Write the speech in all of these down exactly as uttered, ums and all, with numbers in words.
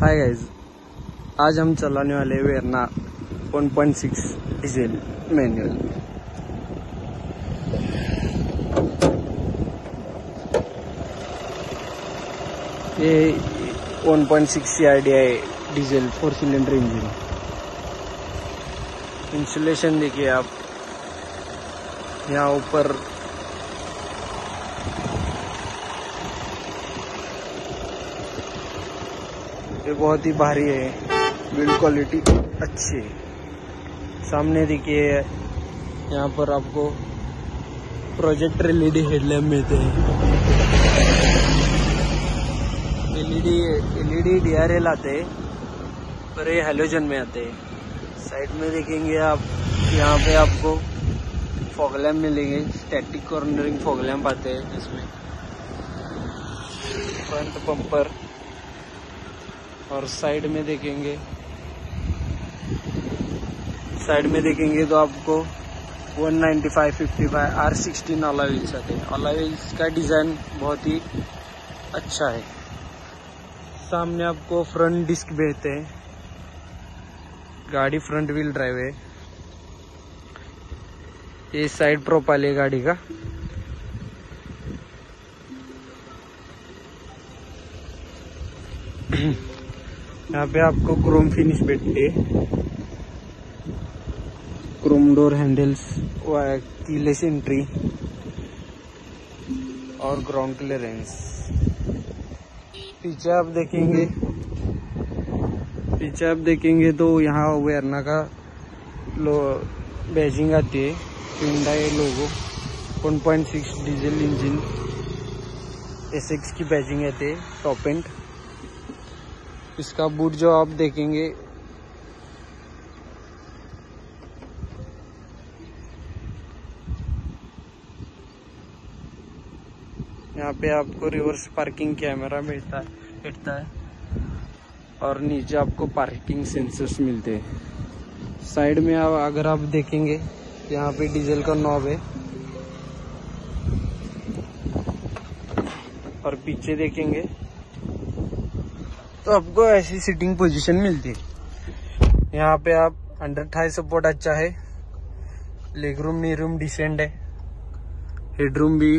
Hi guys, आज हम चलाने वाले Verna one point six diesel manual. ये one point six C R D I diesel four cylinder engine. Insulation देखिए आप, यहाँ ऊपर ये बहुत ही भारी है, बिल्ड क्वालिटी अच्छी है। सामने देखिए यहाँ पर आपको प्रोजेक्टर एलईडी हेडलैम्प मिलते हैं। एलईडी एलईडी डीआरएल आते हैं पर ये हैलोजन में आते हैं। साइड में देखेंगे आप, यहाँ पे आपको फॉग लैम्प मिलेंगे, स्टैटिक कॉर्नरिंग फॉग लैम्प आते हैं जिसमें फ्रंट बम्पर। और साइड में देखेंगे साइड में देखेंगे तो आपको one ninety five fifty five R sixteen alloy wheels आते हैं। अलॉय व्हील्स का डिज़ाइन बहुत ही अच्छा है। सामने आपको फ्रंट डिस्क भेजते हैं, गाड़ी फ्रंट व्हील ड्राइव है। ये साइड प्रोफाइल है गाड़ी का। यहाँ पे आपको क्रोम फिनिश बैठे, chrome door handles, keyless entry और ग्राउंड क्लियरेंस। पीछे आप देखेंगे पीछे आप देखेंगे तो यहाँ वेरना का लो बैजिंग आती है, hyundai logo, one point six diesel engine S X की बैजिंग आती है, टॉप एंड। इसका बूट जो आप देखेंगे यहाँ पे आपको रिवर्स पार्किंग कैमरा मिलता है मिलता है और नीचे आपको पार्किंग सेंसर्स मिलते हैं। साइड में आप अगर आप देखेंगे यहाँ पे डीजल का नॉब है और पीछे देखेंगे तो आपको ऐसी सीटिंग पोजीशन मिलती है। यहाँ पे आप अंडर थाई सपोर्ट अच्छा है, leg room knee room decent है, हेडरूम भी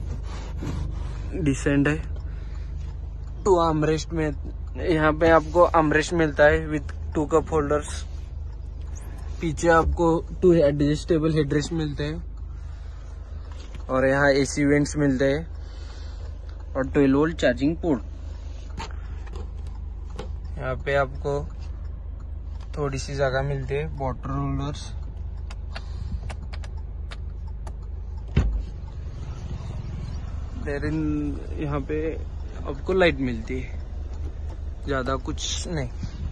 डिसेंट है। टू आर्मरेस्ट में यहाँ पे आपको आर्मरेस्ट मिलता है विथ टू कप होल्डर्स। पीछे आपको टू एडजस्टेबल हेडरेस्ट मिलते हैं और यहाँ एसी वेंट्स मिलते हैं और ट्वेल्व वोल्ट चार्जिंग पोर्ट। यहाँ पे आपको थोड़ी सी जगह मिलती है, वाटर होल्डर्स। देन यहाँ पे आपको लाइट मिलती है, ज्यादा कुछ नहीं।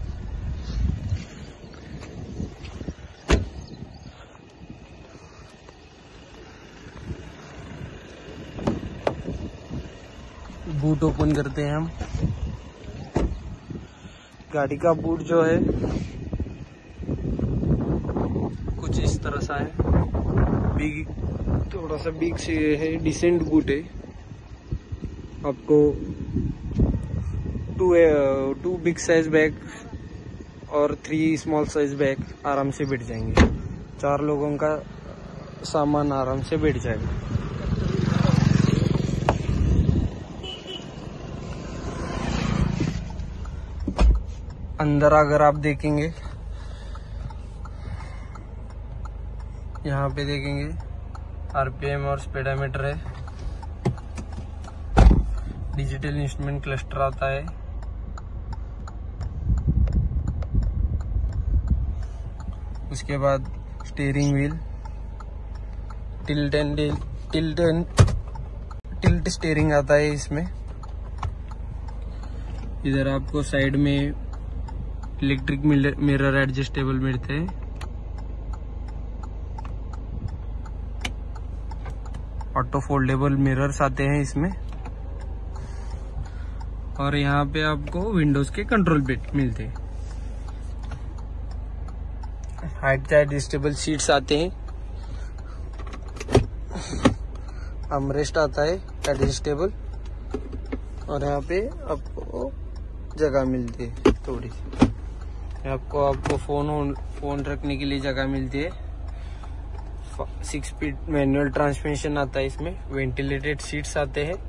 बूट ओपन करते हैं हम। गाड़ी का बूट जो है कुछ इस तरह सा है, बिग, थोड़ा सा बिग से है, डिसेंट बूट है। आपको two two big size bag और थ्री स्मॉल साइज बैग आराम से बैठ जाएंगे। चार लोगों का सामान आराम से बैठ जाएगा। अंदर अगर आप देखेंगे, यहाँ पे देखेंगे आरपीएम और स्पीडोमीटर है, डिजिटल इंस्ट्रूमेंट क्लस्टर आता है, उसके बाद steering wheel, tilt and tilt and tilt steering आता है इसमें। इधर आपको साइड में इलेक्ट्रिक मिरर एडजस्टेबल मिलते हैं। ऑटो फोल्डेबल मिरर्स आते हैं इसमें और यहाँ पे आपको विंडोज के कंट्रोल बिट मिलते हैं। हाइट का एडजस्टेबल सीट्स आते हैं, आर्मरेस्ट आता है एडजस्टेबल और यहाँ पे आपको जगह मिलती है थोड़ी सी। आपको आपको फोन फोन रखने के लिए जगह मिलती है। सिक्स स्पीड मैनुअल ट्रांसमिशन आता है इसमें। वेंटिलेटेड सीट्स आते हैं।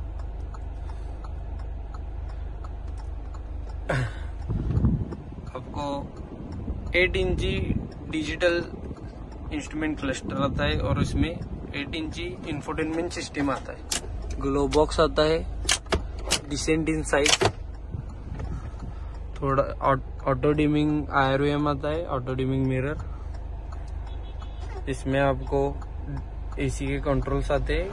आपको एट इंची डिजिटल इंस्ट्रूमेंट क्लस्टर आता है और इसमें एट इंची इंफोटेनमेंट सिस्टम आता है। ग्लो बॉक्स आता है। Decent inside. थोड़ा auto dimming I R O M आता है। Auto dimming mirror. इसमें आपको एसी के कंट्रोल्स आते हैं।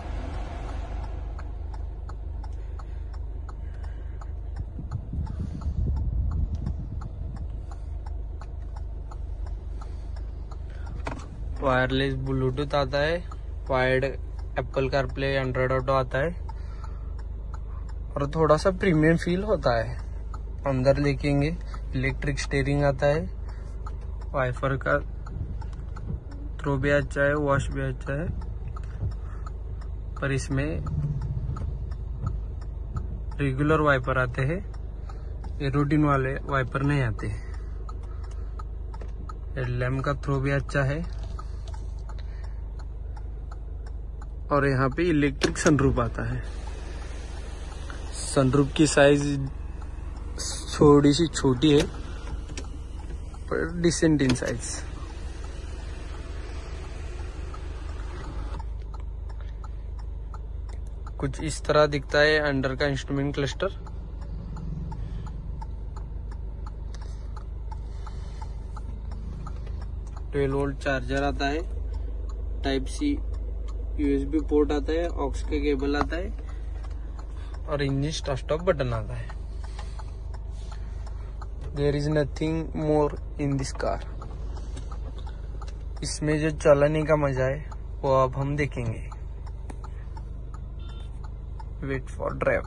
वायरलेस ब्लूटूथ आता है। Wired Apple CarPlay Android auto आता है और थोड़ा सा प्रीमियम फील होता है। अंदर देखेंगे इलेक्ट्रिक स्टीयरिंग आता है। वाइपर का थ्रो भी अच्छा है, वॉश भी अच्छा है, पर इसमें रेगुलर वाइपर आते हैं। ये रूटीन वाले वाइपर नहीं आते। हेडलैम्प का थ्रो भी अच्छा है और यहाँ पे इलेक्ट्रिक सनरूफ आता है। सनरूफ की साइज थोड़ी सी छोटी है पर डिसेंट इन साइज। कुछ इस तरह दिखता है अंडर का instrument cluster. Twelve volt charger आता है। टाइप सी यूएसबी पोर्ट आता है। ऑक्स का केबल आता है और इंजन स्टार्ट स्टॉप बटन आता है। There is nothing more in this car. इसमें जो चलाने का मजा है वो अब हम देखेंगे। Wait for drive.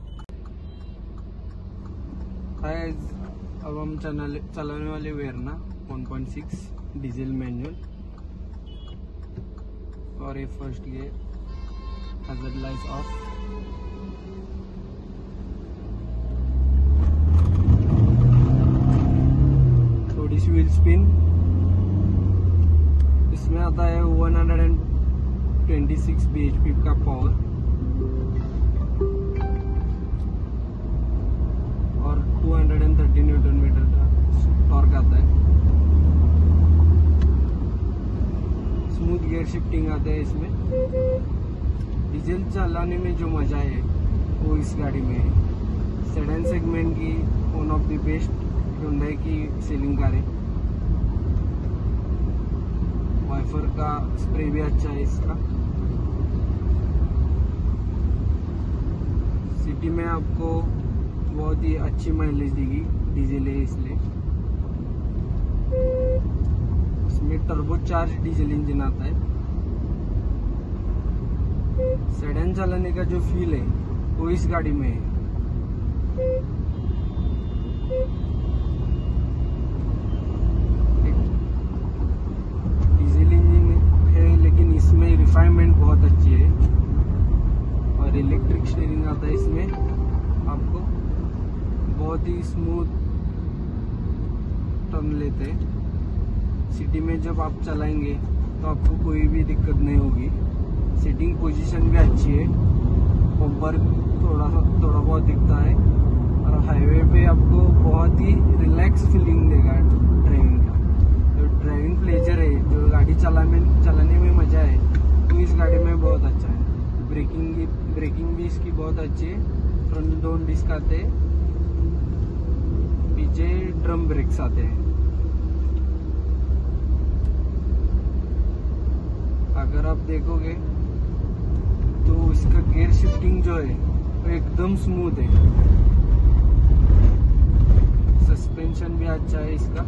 अब हम चलाने चलाने वाले Verna one point six diesel manual और ये first gear. Hazard lights off. थोड़ी सी व्हील स्पिन। इसमें आता है वन ट्वेंटी सिक्स बीएचपी का पावर और टू थर्टी न्यूटन मीटर का टॉर्क आता है। स्मूथ गियर शिफ्टिंग आता है इसमें। डीजल चलाने में जो मजा है वो इस गाड़ी में है। सेडान सेगमेंट की one of the best Hyundai की सेलिंग कार है। वाइपर का स्प्रे भी अच्छा है इसका। सिटी में आपको बहुत ही अच्छी माइलेज देगी। डीजल है इसलिए। इसमें टर्बो चार्ज डीजल इंजन आता है। सेडान चलाने का जो फील है वो इस गाड़ी में है। डीजल इंजन है लेकिन इसमें रिफाइनमेंट बहुत अच्छी है और इलेक्ट्रिक स्टीयरिंग आता है इसमें। आपको बहुत ही स्मूथ टर्न लेते हैं। सिटी में जब आप चलाएंगे तो आपको कोई भी दिक्कत नहीं होगी। सीटिंग पोजीशन भी अच्छी है। ऊपर थोड़ा सा थोड़ा बहुत दिखता है और हाईवे पे आपको बहुत ही रिलैक्स फीलिंग देगा ड्राइविंग का। जो ड्राइविंग प्लेजर है, जो गाड़ी चलाने चलाने में मजा है तो इस गाड़ी में बहुत अच्छा है। ब्रेकिंग ब्रेकिंग भी इसकी बहुत अच्छी है। फ्रंट दोनों डिस्क आते हैं। पीछे ड्रम ब्रेक्स आते हैं। अगर आप देखोगे तो इसका गियर शिफ्टिंग जो है वो एकदम स्मूथ है। सस्पेंशन भी अच्छा है इसका।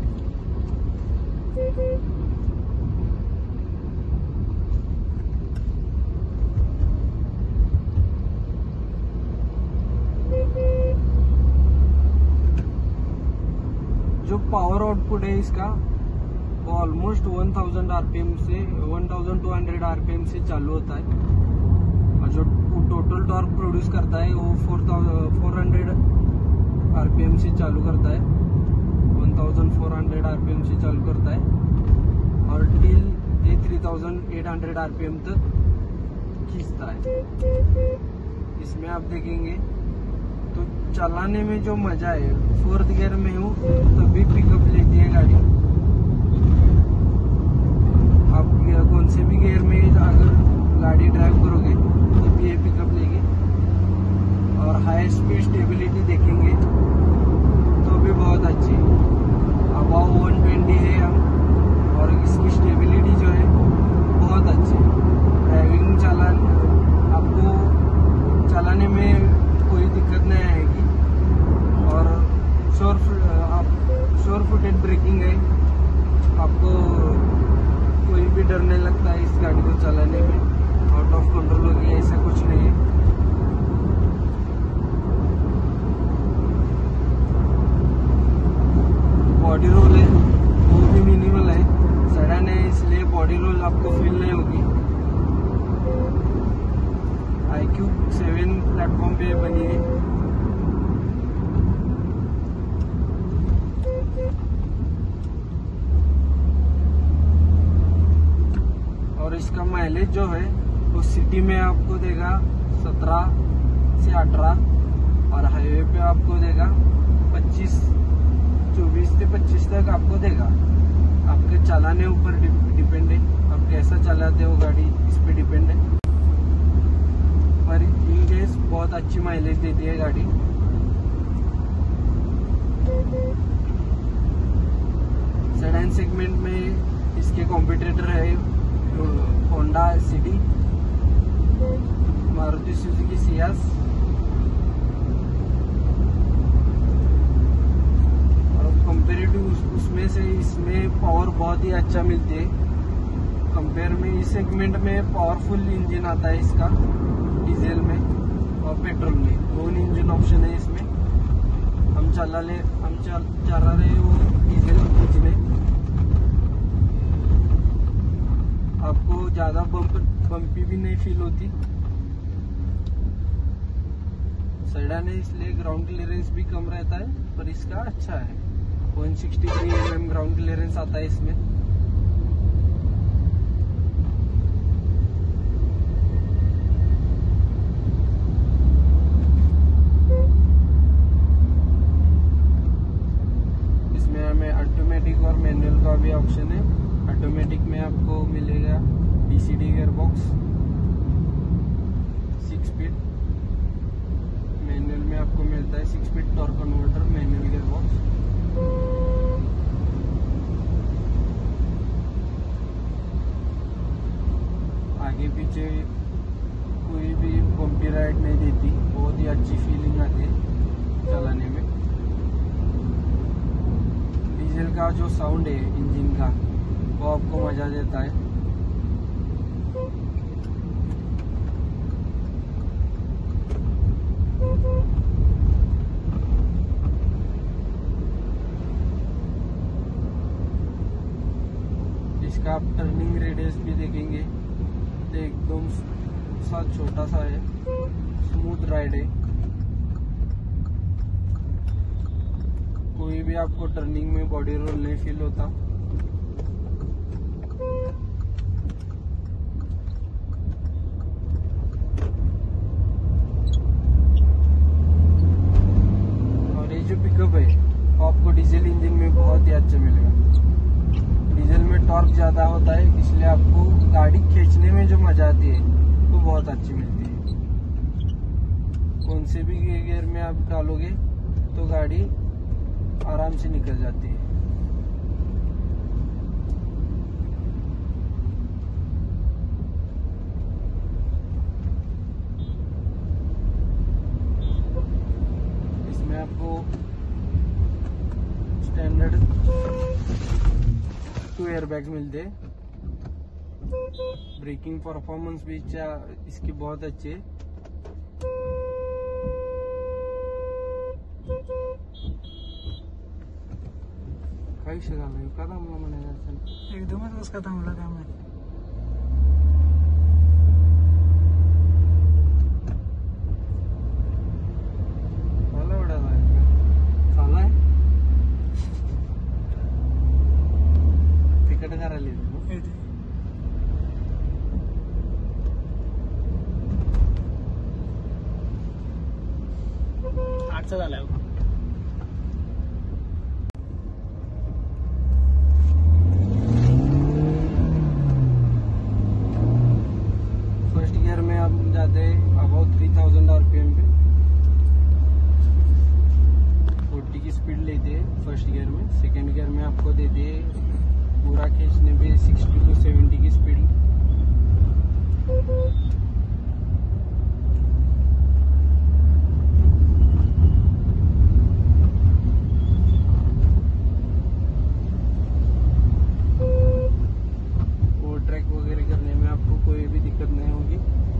जो पावर आउटपुट है इसका वो ऑलमोस्ट वन थाउज़ेंड आरपीएम से one thousand two hundred RPM से चालू होता है और जो टोटल टॉर्क प्रोड्यूस करता है वो four thousand four hundred RPM से चालू करता है, one thousand four hundred RPM से चालू करता है और टिल ये three thousand eight hundred RPM तक खींचता है। इसमें आप देखेंगे तो चलाने में जो मजा है, फोर्थ गियर में हूँ तभी पिकअप लेती है गाड़ी। आप कौन से भी गियर में अगर गाड़ी ड्राइव करोगे तभी ये पिकअप लेगी। और हाई स्पीड स्टेबिलिटी देखेंगे तो भी बहुत अच्छी, अबाव वन ट्वेंटी है हम, और इसकी स्टेबिलिटी जो है बहुत अच्छी। ड्राइविंग चलान आपको चलाने में कोई दिक्कत नहीं आएगी। और श्योर आप श्योर फुटेड ब्रेकिंग है, आपको कोई भी डर नहीं लगता है इस गाड़ी को चलाने में। आउट ऑफ कंट्रोल होगी ऐसा कुछ नहीं है। बॉडी रोल है वो भी मिनिमल है, सेडान है इसलिए बॉडी रोल आपको फील नहीं होगी। आई क्यू सेवन प्लेटफॉर्म पे बनी है। और इसका माइलेज जो है वो सिटी में आपको देगा सत्रह से अठारह और हाईवे पे आपको देगा पच्चीस, चौबीस से पच्चीस तक आपको देगा। आपके चलाने ऊपर डिपेंड है, आप कैसा चलाते हो गाड़ी इस पे डिपेंड है। पर इन केस बहुत अच्छी माइलेज देती है गाड़ी। सेडान सेगमेंट में इसके कॉम्पिटिटर है Honda City, Maruti Suzuki Ciaz और कंपेरेटिव उसमें से इसमें पावर बहुत ही अच्छा मिलती है। कंपेयर में इस सेगमेंट में पावरफुल इंजन आता है इसका, डीजल में और पेट्रोल में दोनों इंजन ऑप्शन है इसमें। हम चला ले हम चल चला रहे वो डीजल इंजन है। आपको ज्यादा बम्प बम्पी भी नहीं फील होती। सेडान है इसलिए ग्राउंड क्लियरेंस भी कम रहता है, पर इसका अच्छा है। One sixty three m m ground clearance आता है इसमें। इसमें हमें ऑटोमेटिक और मैनुअल का भी ऑप्शन है। ऑटोमेटिक में आपको मिलेगा DCD gear box six speed, manual में आपको मिलता है six speed torque converter manual gear box. आगे पीछे कोई भी बम्पी राइड नहीं देती, बहुत ही अच्छी फीलिंग आती है चलाने में। डीजल का जो साउंड है इंजन का वो आपको मजा देता है। इसका आप टर्निंग रेडियस भी देखेंगे तो एकदम सा छोटा सा है, स्मूथ राइड है। कोई भी आपको टर्निंग में बॉडी रोल नहीं फील होता। और ये जो पिकअप है वो आपको डीजल इंजन में बहुत ही अच्छा मिलेगा। डीजल में टॉर्क ज्यादा होता है इसलिए आपको गाड़ी खींचने में जो मजा आती है वो बहुत अच्छी मिलती है। कौन से भी गियर में आप डालोगे तो गाड़ी आराम से निकल जाती है। इसमें आपको स्टैंडर्ड टू एयर बैग मिलते हैं। ब्रेकिंग परफॉर्मेंस भी इसकी बहुत अच्छी है। कैसे झालं का थांबला म्हणायचं? एकदमच कसं का थांबला काय माहिती. मला एवढा जायचं आठचा झालाय बघा. फर्स्ट गियर में आप जाते हैं अबाउट थ्री थाउजेंड आरपीएम पे. फोर्टी की स्पीड लेते हैं फर्स्ट गियर में. सेकेंड गियर में आपको देते हैं पूरा खींचने पे सिक्सटी टू सेवेंटी की स्पीड. ट्रैक वगैरह करने में आपको कोई भी दिक्कत नहीं होगी.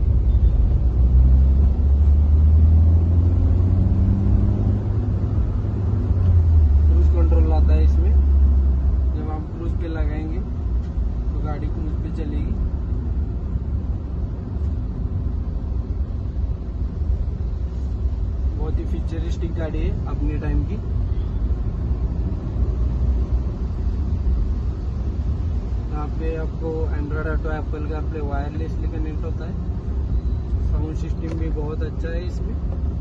क्रूज कंट्रोल आता है इसमें. जब आप क्रूज पे लगाएंगे तो गाड़ी क्रूज पे चलेगी. बहुत ही फीचरिस्टिक गाड़ी है अपने टाइम की. यहाँ पे आपको एंड्रॉयड ऑटो एप्पल का प्ले वायरलेसली कनेक्ट होता है. साउंड सिस्टम भी बहुत अच्छा है इसमें.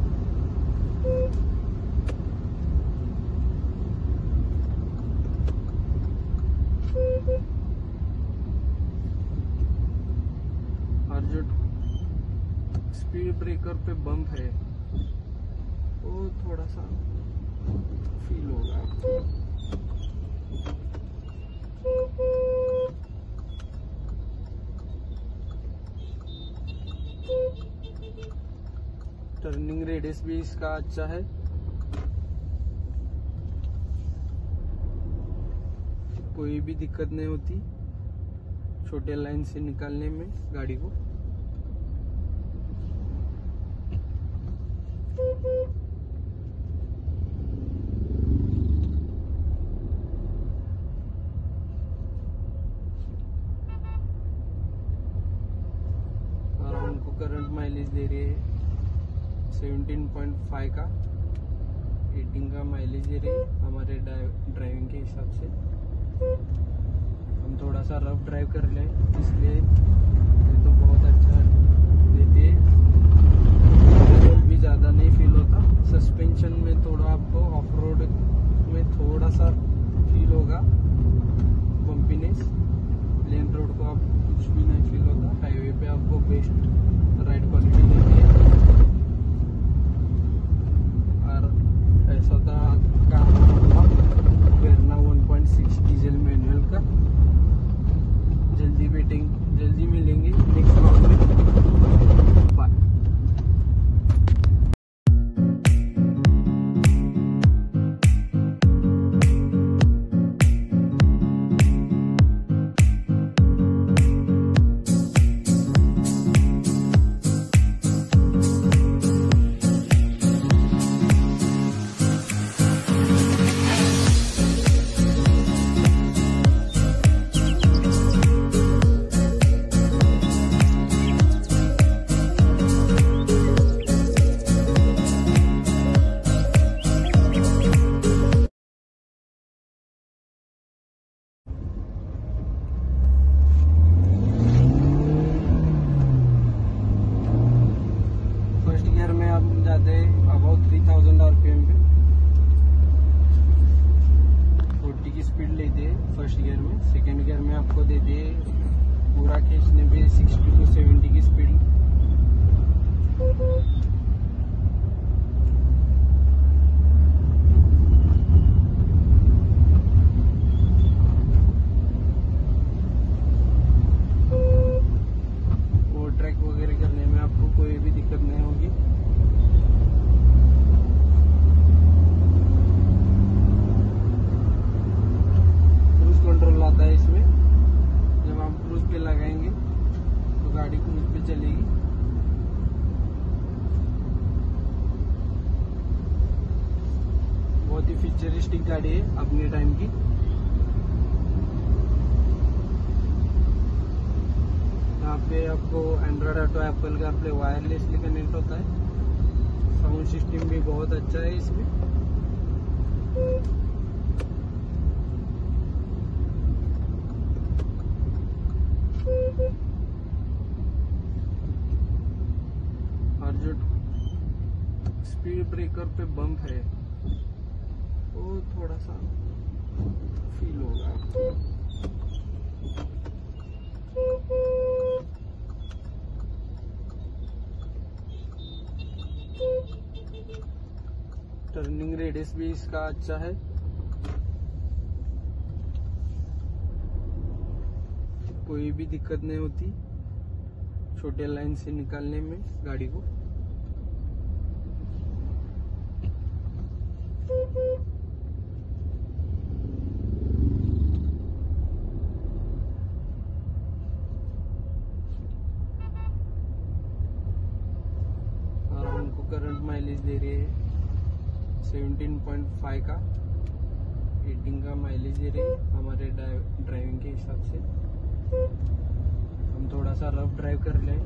और जो स्पीड ब्रेकर पे बम्प है वो थोड़ा सा फील होगा आपको. टर्निंग रेडियस भी इसका अच्छा है. कोई भी दिक्कत नहीं होती छोटे लाइन से निकालने में गाड़ी को. और हमको करंट माइलेज दे रही है सेवनटीन पॉइंट फाइव का. एटीन का माइलेज दे रही है हमारे ड्राइविंग के हिसाब से. हम थोड़ा सा रफ ड्राइव कर लें इसलिए ये तो बहुत अच्छा देती है. भी ज़्यादा नहीं फील होता. सस्पेंशन में थोड़ा आपको ऑफ रोड में थोड़ा सा फील होगा बम्पीनेस. प्लेन रोड को आप कुछ भी नहीं फील होता. हाईवे पे आपको बेस्ट राइड क्वालिटी देती है. ऐसा था का Verna one point six diesel manual का. जल्दी वेटिंग जल्दी मिलेंगे नेक्स्ट ब्लॉग में. Bye. About three thousand RPM पे फोर्टी की स्पीड लेते हैं फर्स्ट गियर में. सेकेंड गियर में आपको देते हैं पूरा खींचने पे सिक्सटी टू सेवेंटी की स्पीड. वो ट्रैक वगैरह करने में आपको कोई भी दिक्कत नहीं होगी. कंट्रोल आता है इसमें. जब आप क्रूज पे लगाएंगे तो गाड़ी क्रूज पे चलेगी. बहुत ही फीचरिस्टिक गाड़ी है अपने टाइम की. यहाँ पे आपको एंड्रॉयड ऑटो एप्पल का प्ले वायरलेसली कनेक्ट होता है. साउंड सिस्टम भी बहुत अच्छा है इसमें. और जो स्पीड ब्रेकर पे बम्प है, वो थोड़ा सा फील होगा आपको। टर्निंग रेडियस भी इसका अच्छा है। कोई भी दिक्कत नहीं होती छोटे लाइन से निकालने में गाड़ी को। और हमको करंट माइलेज दे रही है सत्रह पॉइंट पाँच का, अठारह का माइलेज दे रही है हमारे ड्राइविंग के हिसाब से। हम थोड़ा सा रफ ड्राइव कर लें